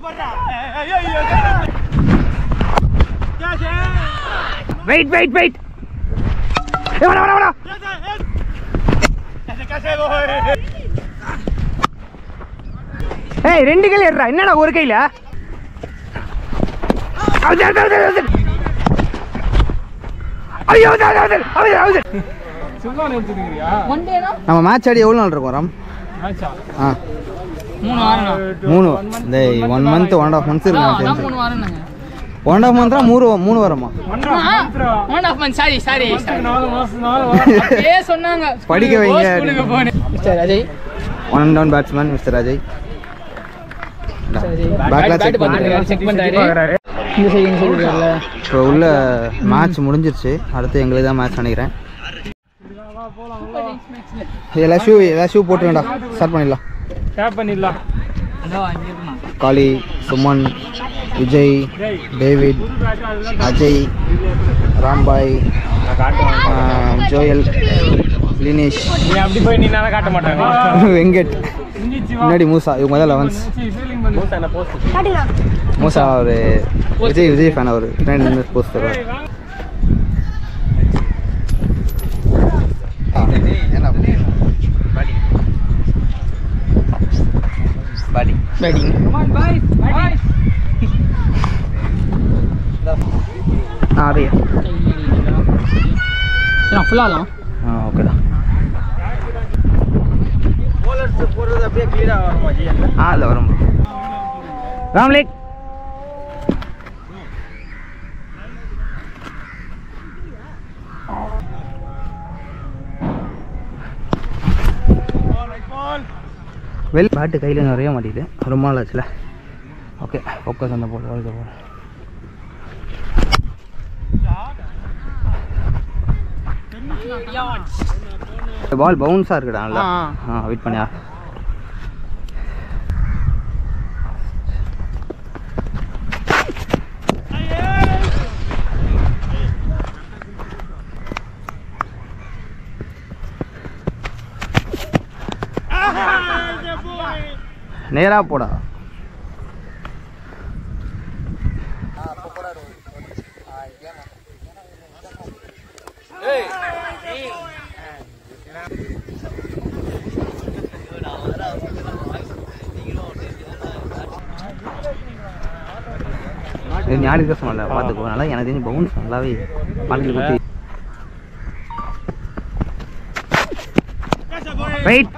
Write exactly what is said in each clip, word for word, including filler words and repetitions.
Wait, wait, wait. Hey, vada, vada, vada. Hey, ரெண்டு கையில ஏறா. என்னடா ஒரு கையில? அவுது, அவுது, அவுது. ஐயோ, அவுது, அவுது. அவுது, அவுது. சும்மா நிறுத்திடுறியா? ஒன் டேனா? நம்ம மேட்ச் ஆடி எவ்வளவு நாள் இருக்கும் ராம்? மேட்சா? ஆ. மூணு வாரம்னா. மூணு. இந்த one month one and a half months இருக்கு நான் எனக்கு. மூணு வாரம்னாங்க. one and a half month மூணு மூணு வாரமா? one and a half month. one and a half month sorry sorry. நாலு மாசம் நாலு வாரம். ஏ சொன்னாங்க. படிக்க வைங்க. ஸ்கூலுக்கு போனே. Mister Ajay. One and down batsman mister Ajay. பேக்ல செக் பண்றாரு. செக் பண்றாரு. இந்த சைடு இந்த சைடு வரல. இப்போ உள்ள மேட்ச் முடிஞ்சிருச்சு. அடுத்து எங்களுக்கு தான் மேட்ச் நினைக்கிறேன். எல்லா ஷூ எல்லா ஷூ போட்டுடா. ஸ்டார்ட் பண்ணிடலாம். டேப் பண்ணிடலாம். அதோ அங்க இருக்குமா. காளி, சுமன், விஜய், டேவிட், அஜய், ராம்பாய், ஜோயல், லினேஷ், நீ அப்படி போய் நீ நானே காட்ட மாட்டாங்க. வெங்கட், முன்னாடி மூசா. இவங்க தான் லெவன்ஸ். மூசா ஒரு விஜய் விஜய் ஃபேன். அவர் பின்னாடி போஸ்ட் தருவார். Batting. Come on boys. Boys. ஆ அதே. சரி ஃபுல்லாலாம். ஆ ஓகேடா. போலர்ஸ் போறது அப்படியே கிளியரா வருமா ஜி? ஆ இல்ல வரும். ராம்லேக் வெல் பேட்டு கையில் நிறைய மாட்டேங்குது. ரொம்ப நாள் ஆச்சுல. ஓகே ஃபோக்கஸ் அந்த போல் வாழ்க்கை போல். பால் பவுன்ஸாக இருக்குடா. நல்லா ஆ வெயிட் பண்ணியா. நேரா போடா. ஞாபகம் இருக்க சொன்னல பார்த்துக்கோ. நல்லா எனக்கு தெரிஞ்சு பவுன்ஸ் நல்லாவே பாலில் குத்தி. வெயிட்.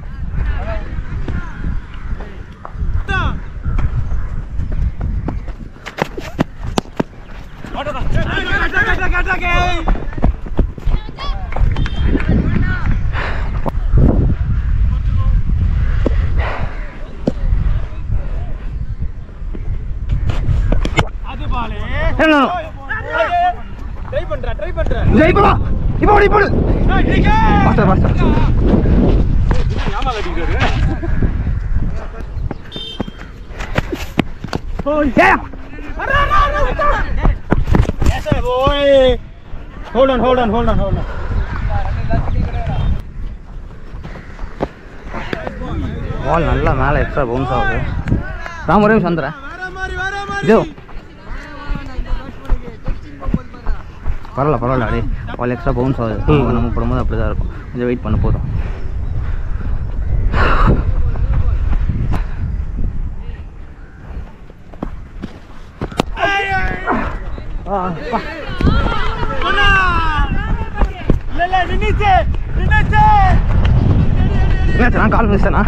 ட்ரை பண்றா ட்ரை பண்றா. இப்போ இப்போ ஓடி போடு. Faster faster. யாமா கட்டிக்கிறாரு. ஓய் யா. Yes boy. Hold on hold on hold on hold on. பால் நல்லா மேலே எக்ஸ்ட்ரா பவுன்ஸ் ஆகுது. ராம் ஒரே நிமிஷம் வந்துடுறேன். ஜோ பரவாயில்ல பரவாயில்ல. அடே பால் எக்ஸ்ட்ரா பவுன்ஸ் ஆகுது. நம்ம போடும்போது அப்படி தான் இருக்கும். கொஞ்சம் வெயிட் பண்ண போதும். நான் கால் மிஸ்டேனா?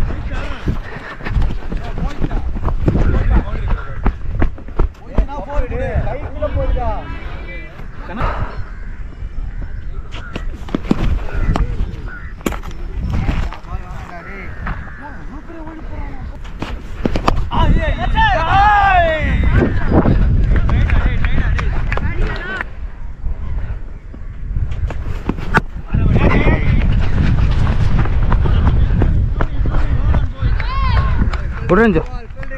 Orange.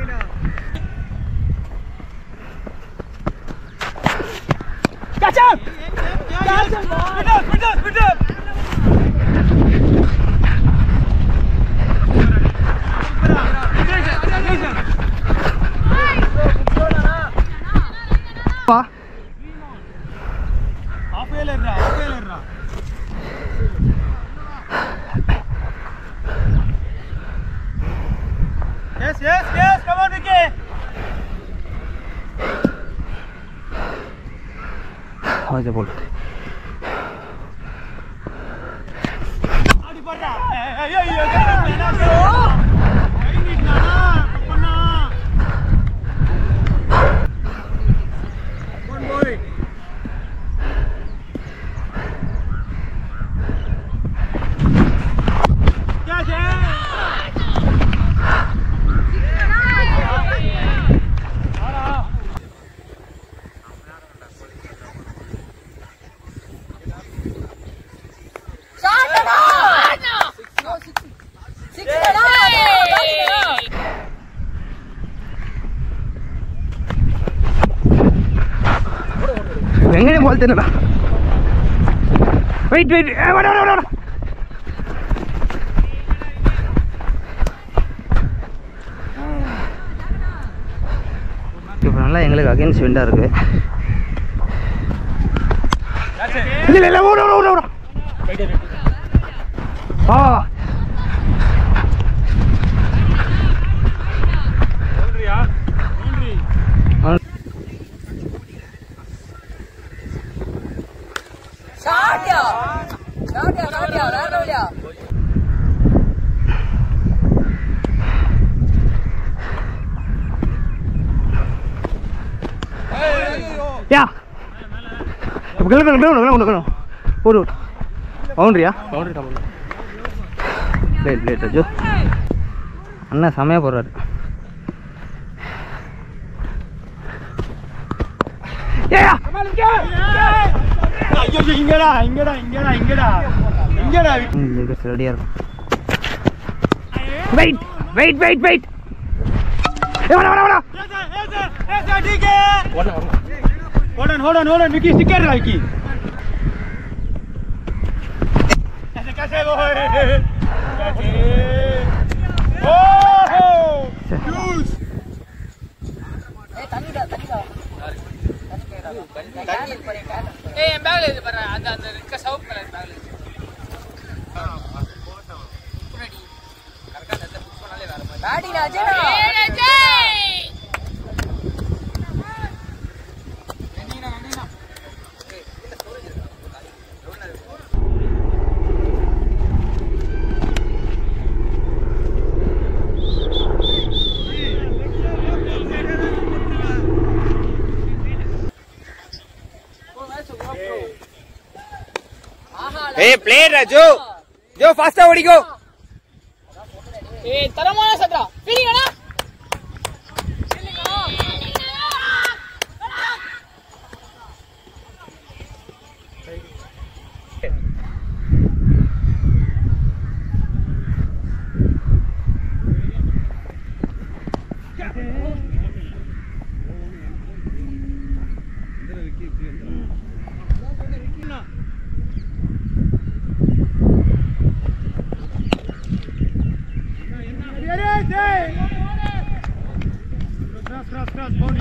Catch up! Catch up! Put up! Put up! Put up! Yes, yes, yes. Come on, Vicky. How's the ball? Adi parra. Hey, hey, hey, hey. I need na. Panna. One boy. Catch it. எங்கே போல் தெரியல. Wait wait வர வர வர இப்போ நல்லா எங்களுக்கு against விண்டாக இருக்குது. இல்லை இல்லை இல்லை ஓட ஓட ஓட ஓட ஆ யா இப்போ கிளம்பணும் கிளம்பணும் கிளம்பணும் ஒரு பவுண்ட்ரியா பவுண்ட்ரி தான் லேட் லேட் அஜோ அண்ணா செமையாக போடுறாரு. ஏயா ஐயோ இங்கடா இங்கடா இங்கடா இங்கடா இங்கடா ரெடியாக இருக்கும். வெயிட் வெயிட் வெயிட் வெயிட் வர வர வர Hold on, hold on, hold on, Vicky, stick it, Vicky. Kaise kaise boy? Kaise? Oh! Juice. Eh, tani da, tani da. Tani da. Eh, en bag le para அந்த அந்த ரிக்க சவுப் colour bag le. Ready. கரெக்ட்டா அந்த book பண்ணாலே வர மாதிரி. Daddy ராஜேடா. ஏ ராஜே. Hey, play Raju. Jo faster ஓடிக்கோ. ஏய் தரமான Chatra. பிரிங்கடா. Cross, cross, cross, body.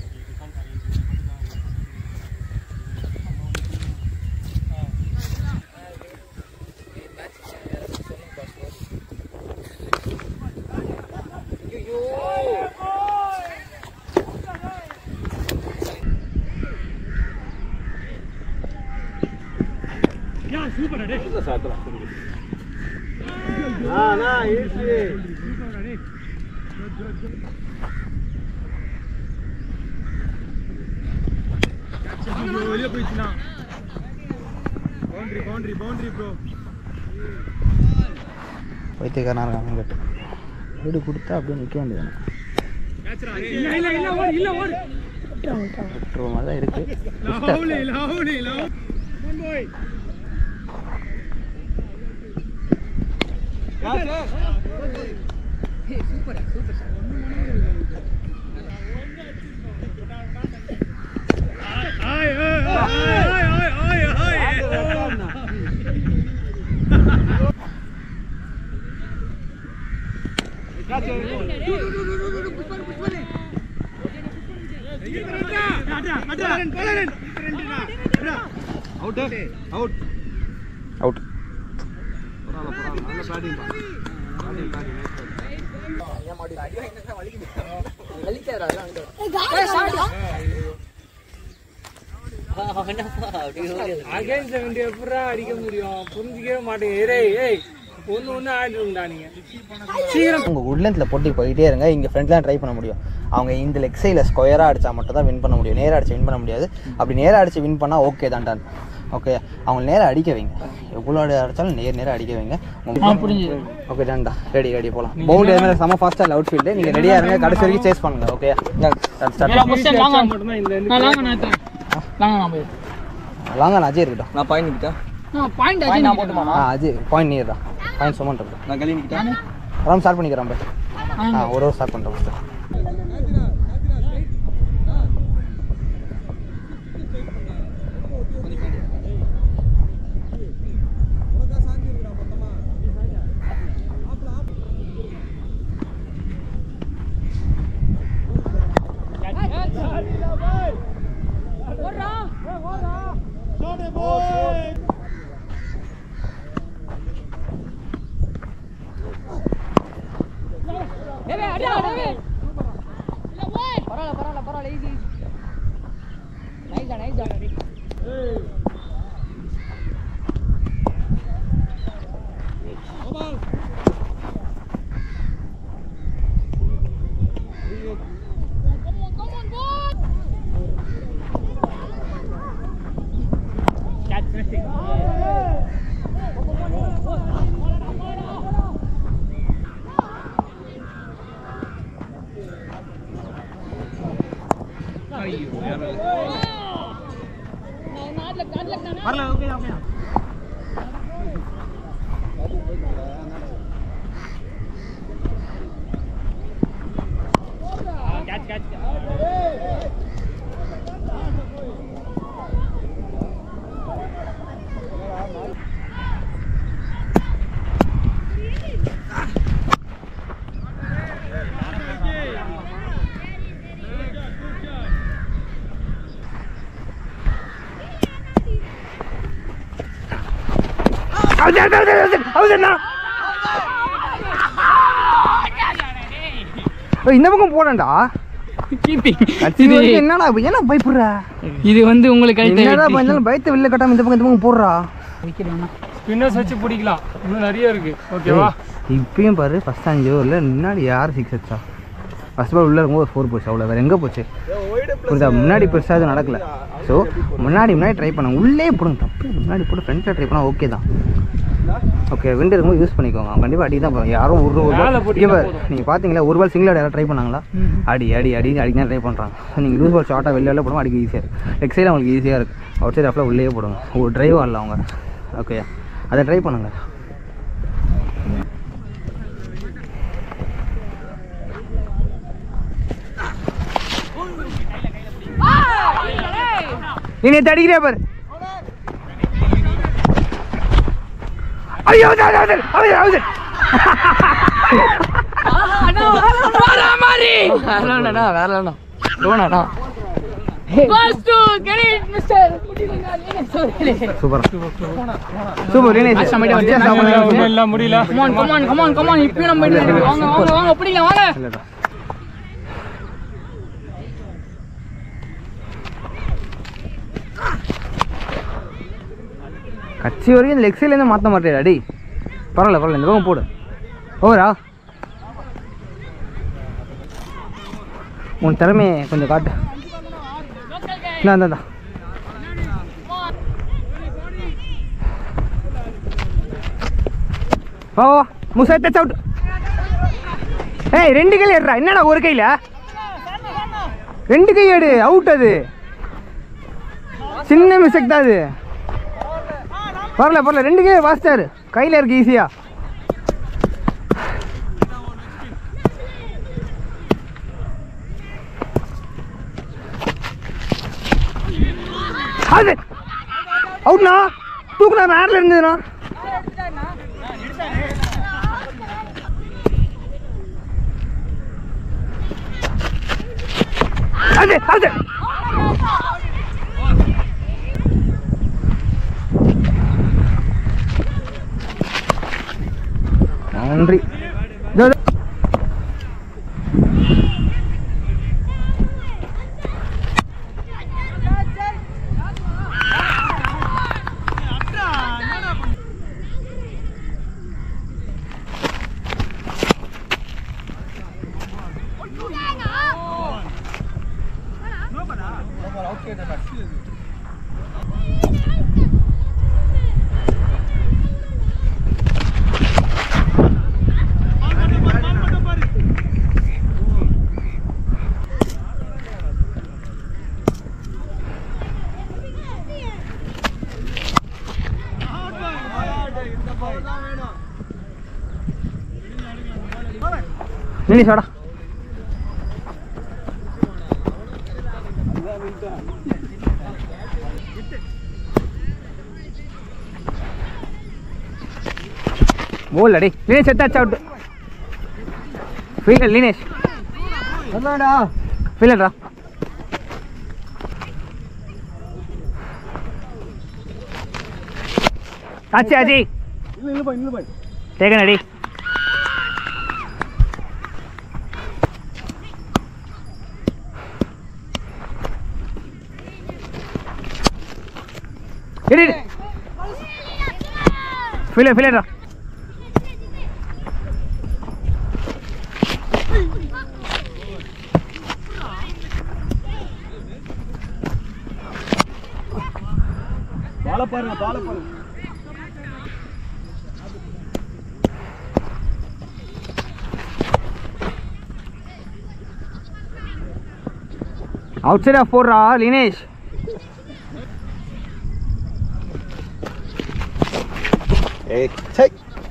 Yeah, super, ready? Ah, nah, easy. Super, ready? Good, good, good. வெளியே போயிடுச்சுனா பவுண்டரி பவுண்டரி பவுண்டரி ப்ரோ வைத்தியக்காரனாக இருக்காங்க கேட்டு வீடு கொடுத்தா அப்படியே நிற்க வேண்டியதானே. இல்லை இல்லை இல்லை ஓடு இல்லை ஓடு விட்டுருவ மாதிரி தான் இருக்குது. Lovely lovely love one boy super super Ay, ay, ay, ay, ay, ay. Out, out. Out. Pora, pora, நல்ல பேட்டிங். Batting, batting. அடிக்க முடியும் புரிஞ்சிக்கவே மாட்டேங்க. ஒன்று ஒன்று ஆடிடும்டா நீங்கள் சீக்கிரம். உங்கள் உட்லென்த்தில் போட்டி போயிட்டே இருங்க. இங்கே ஃப்ரெண்ட்லாம் ட்ரை பண்ண முடியும். அவங்க இந்த லெக் சைடில் ஸ்கொயராக அடித்தா மட்டும் தான் வின் பண்ண முடியும். நேராக அடிச்சு வின் பண்ண முடியாது. அப்படி நேராக அடிச்சு வின் பண்ணால் ஓகே தான் டன். ஓகே, அவங்க நேராக அடிக்க வைங்க. எவ்வளோ அடித்தாலும் நேர் நேராக அடிக்க வைங்க. புரிஞ்சுது. ஓகே டன்டா, ரெடி ரெடி போகலாம். பவுண்டரி எதுவுமே செம்ம ஃபாஸ்ட்டாக அவுட் ஃபீல்டு. நீங்கள் ரெடியாக இருங்க, கடைசி வரைக்கும் சேஸ் பண்ணுங்க. ஓகே லாங்க அஜய் இருக்கட்டும். நான் பாயிண்ட் நிக்கிட்டேன். பாயிண்ட் நான் போட்டுமா? ஆ அஜய் பாயிண்ட் நீர் தான். பாயிண்ட் சுமன் இருக்கு. நான் கலி நிக்கிட்டேன். அப்புறம் ஸ்டார்ட் பண்ணிக்கிறேன் பை. ஆ ஒரு ஒரு ஸ்டார்ட் பண்ணுறேன் ஃபஸ்ட்டு. இந்த பக்கம் போடண்டா. என்னடா என்ன பயப்படுற? இது வந்து உங்களுக்கு பயத்தை வெளில கட்டாம இந்த பக்கம் இந்த பக்கம் போடுறா. ஸ்பின்னர்ஸ் வச்சு பிடிக்கலாம். இன்னும் நிறைய இருக்கு. ஓகேவா? இப்பயும் பாரு ஃபர்ஸ்ட் அஞ்சு ஓவரில் முன்னாடி யார் சிக்ஸ் அடிச்சா? ஃபர்ஸ்ட் பால் உள்ளே இருக்கும்போது ஒரு ஃபோர் போச்சு. அவ்வளோ வேறு எங்கே போச்சு புரியுதா? முன்னாடி பெருசாக எதுவும் நடக்கலை. ஸோ முன்னாடி முன்னாடி ட்ரை பண்ணாங்க. உள்ளே போடுங்க, தப்பு. முன்னாடி போட்டு ஃப்ரண்ட்டில் ட்ரை பண்ணால் ஓகே தான். ஓகே, விண்டு இருக்கும்போது யூஸ் பண்ணிக்கோங்க. அவங்க கண்டிப்பாக அடி தான் போகிறாங்க. யாரும் ஒரு ஒரு பால் நீங்கள் பார்த்தீங்களா? ஒரு பால் சிங்கிள் யாராவது ட்ரை பண்ணாங்களா? அடி அடி அடி அடிக்க தான் ட்ரை பண்ணுறாங்க. ஸோ நீங்கள் லூஸ் பால் ஷார்ட்டாக வெளில வெளில போடுவோம், அடிக்க ஈஸியாக இருக்குது. லெக் சைடு அவங்களுக்கு ஈஸியாக இருக்குது. அவுட் சைடு ஆஃபில் உள்ளே போடுங்க. ஒரு ட்ரைவ் ஆடல அவங்க. ஓகே, அதை ட்ரை பண்ணுங்கள். நீ நேற்று அடிக்கிறே பாரு. ஐயோ வேற சூப்பர் சூப்பர். எல்லாம் முடியல. கட்சி வரைக்கும் இந்த லெக் சைட்லேருந்து மாற்ற மாட்டேன். அடி பரவாயில்ல பரவாயில்ல, இந்த பக்கம் போடு. ஓவரா உன் திறமையை கொஞ்சம் காட்டு. நான் தான் வா வா முசா டச் அவுட். ஏய் ரெண்டு கையில் ஏடுறா. என்னடா ஒரு கையில்? ரெண்டு கை ஏடு. அவுட். அது சின்ன மிஸ்டேக் தான் அது. பரவாயில்ல பரவாயில்ல, ரெண்டு கை வாசிச்சாரு. கையில் இருக்கு ஈஸியா. அது அவுட்ண்ணா. தூக்குனா நேரில் இருந்ததுண்ணா. அது அது நன்றி. நீ சாடா बोल अरे लीनेश सेट अच्छा आउट फील्डर लीनेश என்னடா फील्डर रा अच्छा जी இல்ல இல்ல பாய் இல்ல பாய் टेकन अड़ी इट इट फील्डर फील्डर रा பால பாருங்க பால பாருங்க outside of four ra Linesh ஏய் சை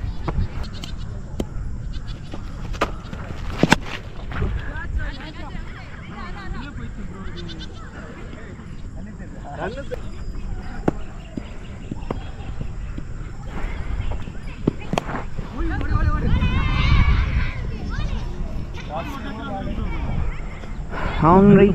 hungry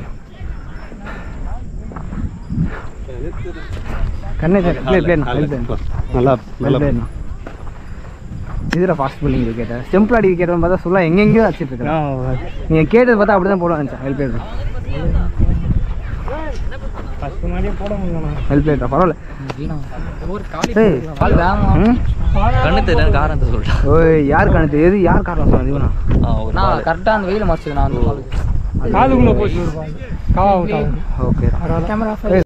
करने थे प्ले प्ले ना प्ले நல்லா நல்லா प्ले ना இதுல ஃபாஸ்ட் bowling விக்கெட் ஸ்டெம்ப்ல அடி விக்கெட் வந்து பார்த்தா சொல்ல எங்க எங்கயோ வச்சிட்டு இருக்கான் நீங்க கேட்டது பார்த்தா அப்படி தான் போடுவாங்க ஹெல்ப் பிளேயர் ஃபர்ஸ்ட் மாதிரியே போட முடியல ஹெல்ப் பிளேயர் பரவாயில்ல ஒரு காலி பால் வேமா கண்ணு தெரியல காரணத்தை சொல்றேன் ஓய் யார் கணத்து எது யார் காரணம் சொன்னது இவனா நான் கரெக்ட்டா அந்த வெயில மறைச்சது நான் காலுக்குள்ள போச்சு ஒரு பால் காவா அவுட் ஆகும் ஓகே கேமரா